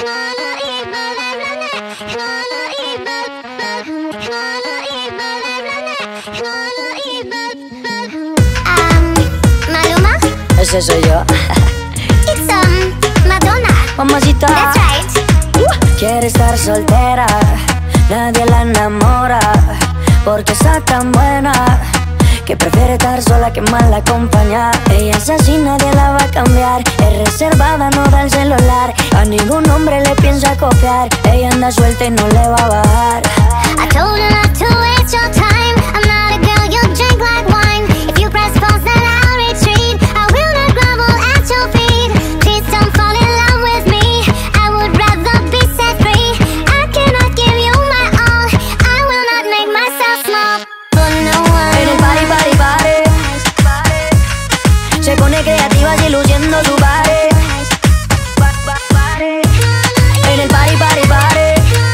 Maluma? Ese soy yo. It's Madonna. Mamacita. That's right. Quiere estar soltera, nadie la enamora, porque está tan buena que prefiere estar sola que mal acompañada. Ella es así, nadie la va a cambiar. Es reservada, no da el celular, a ningún hombre le piensa copiar. Ella anda suelta y no le va a bajar. I told her not to waste your time. I'm not a girl you drink like wine. If you press pause then I'll retreat. I will not grovel at your feet. Please don't fall in love with me. I would rather be set free. I cannot give you my all. I will not make myself small for no one. En el party, party, party, se pone creativa y luciendo su body. En el party, party, party,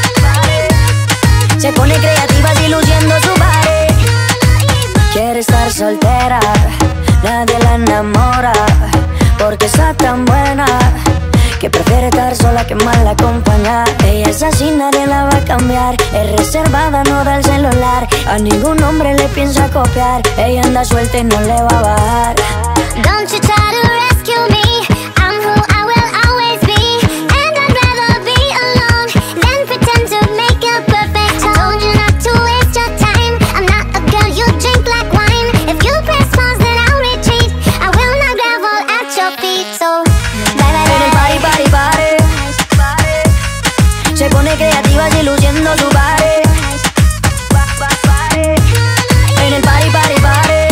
se pone creativa y luciendo su body. Quiere estar soltera, nadie la enamora, porque está tan buena que prefiere estar sola que mal acompañada. Ella es así, nadie la va a cambiar. Es reservada, no da el celular, a ningún hombre le piensa copiar. Ella anda suelta y no le va a bajar. Don't you try to rescue me. I'm who I will always be, and I'd rather be alone than pretend to make it perfect. I told you not to waste your time. I'm not a girl you drink like wine. If you press pause then I'll retreat. I will not grovel at your feet. So bye bye En el bye. party, party, party, se pone creativa y luciendo su body. En el party, party, party,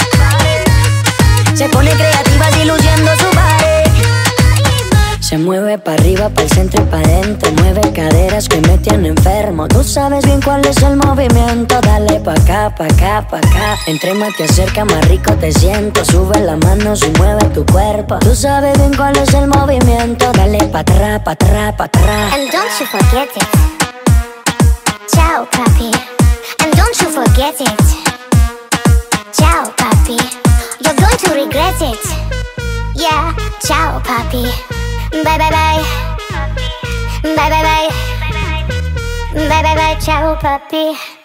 se pone creativa y luciendo su body. Se mueve pa' arriba, pa' el centro y pa' dentro. Mueve caderas que me tiene enfermo. Tú sabes bien cuál es el movimiento. Dale pa' acá, pa' acá, pa' acá. Entre más te acerca, más rico te siento. Sube las manos y mueve tu cuerpo. Tú sabes bien cuál es el movimiento. Dale pa' atrás, pa' atrás, pa' atrás. And don't you forget it. Ciao, papi. And don't you forget it. Ciao, papi. You're going to regret it. Yeah, ciao, papi. Bye, bye, bye. Bye, bye, bye. Bye, bye, bye. Ciao, papi.